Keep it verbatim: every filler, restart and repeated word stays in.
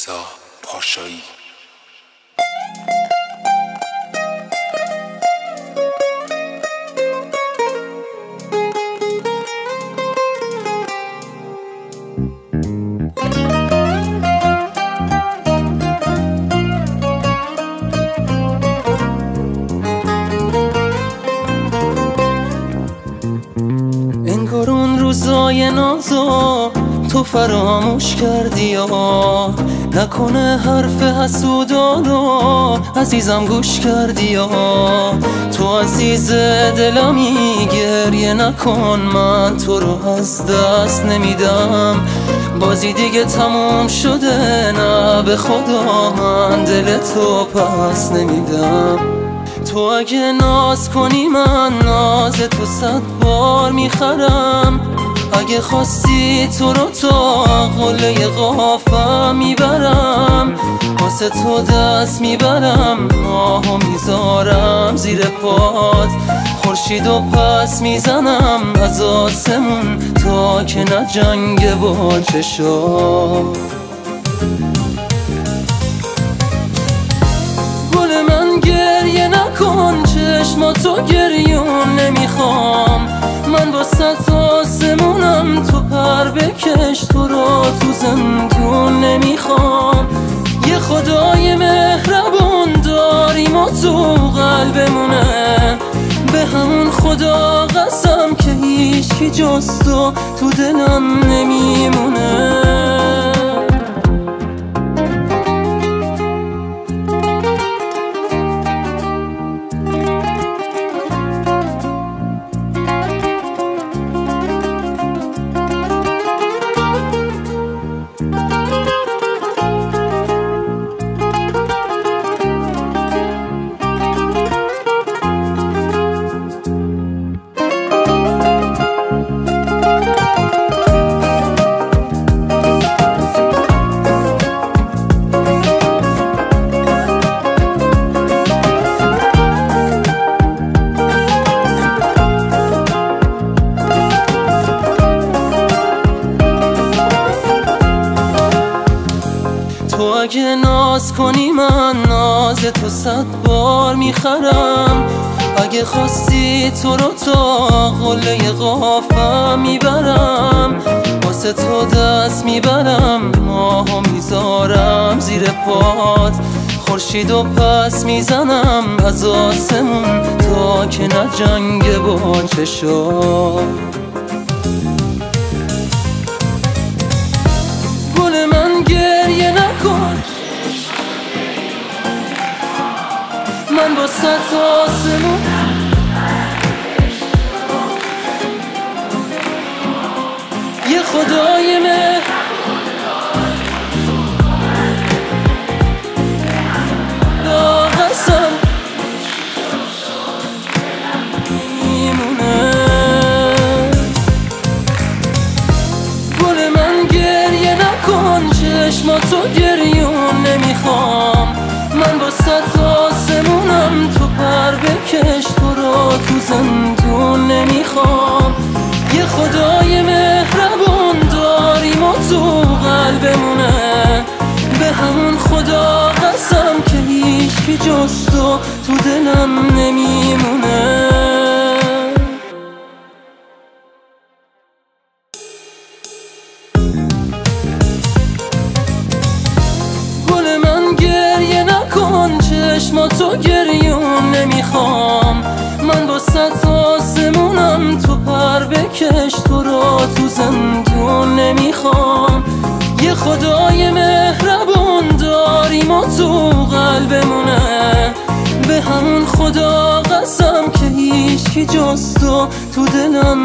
مرتضی پاشایی. انگار اون روزای نازو تو فراموش کردی یا نکنه حرف حسودانو عزیزم گوش کردی یا تو عزیز دلمی گریه نکن، من تو رو از دست نمیدم، بازی دیگه تموم شده، نه به خدا من دل تو پس نمیدم. تو اگه ناز کنی من ناز تو صد بار میخرم، اگه خواستی تو رو تا قله قافم میبرم، واسه تو دست میبرم، آهو میذارم زیر پات، خورشید و پس میزنم از آسمون تا که نه جنگ با چشات. گل من گریه نکن، چشماتو گریون نمیخوام، من با ست آسمونم، تو پر بکش، تو رو تو زندون نمیخوام. یه خدای مهربون داریم و تو قلبمونه، به همون خدا قسم که هیچکی جز تو تو دلم نمیمونه. تو اگه ناز کنی من ناز تو صد بار میخرم، اگه خواستی تو رو تا قله قافم میبرم، واسه تو دست میبرم، ماهو میذارم زیر پات، خورشید و پس میزنم از آسمون تا که نه جنگ با چشات. گل من گریه نکن، من با ست آسمون یه خدای مهر لا قسم میمونه. گل من گریه نکن، چشماتو گریون نمیخوام، من با ست آسمونم، تو پر بکش، تو رو تو زندون نمیخوام. یه خدای مهربون داریم و تو قلبمونه، به همون خدا قسم که هیچکی جز تو تو دلم نمیمونه. گل من گریه نکن، چشماتو گریون نمیخوام، من با ست آسمونم، تو پر بکش، تو رو تو زندون نمیخوام. یه خدای مهربون داریم و تو قلبمونه، به همون خدا قسم که هیچکی جز تو تو دلم